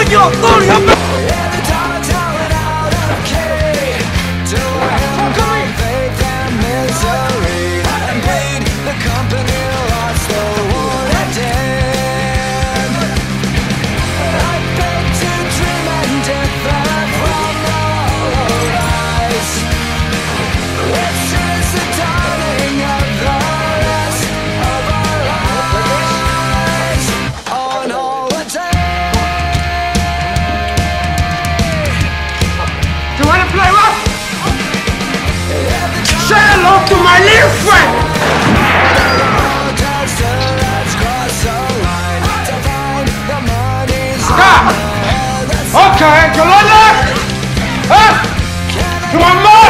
coño! ¡Dóname! Say hello to my little friend! Okay, come on now! Huh? Come on, more!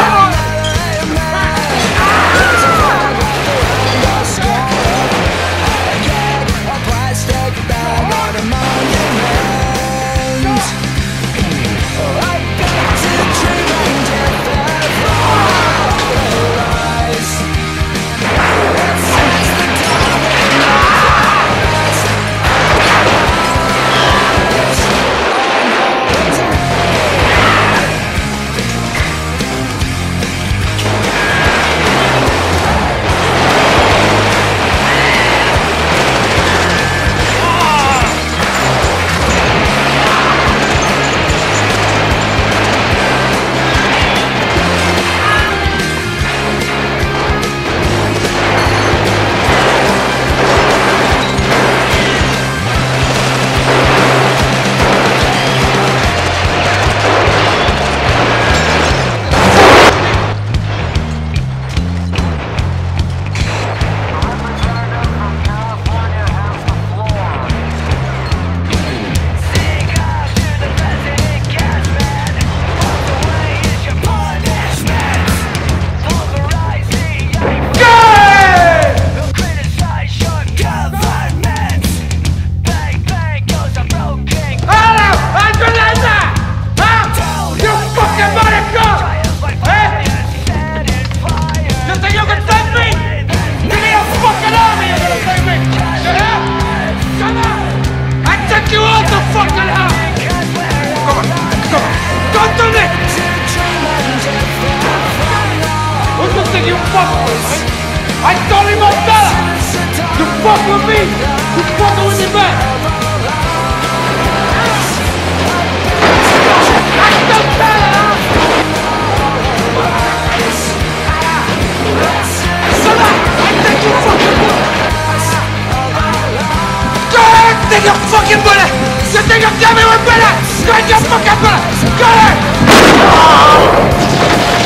You fuck with me. I told him all that. You fuck with me. You fuck with me back. I don't tell her. Shut up. I think you fucking bullet. Go ahead. Take your fucking bullet. You think I'm coming with bullet? Go ahead, your fucking bullet. Go ahead.